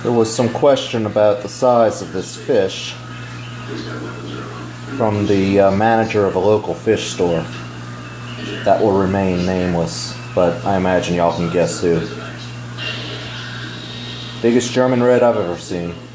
There was some question about the size of this fish from the manager of a local fish store. That will remain nameless, but I imagine y'all can guess who. Biggest German red I've ever seen.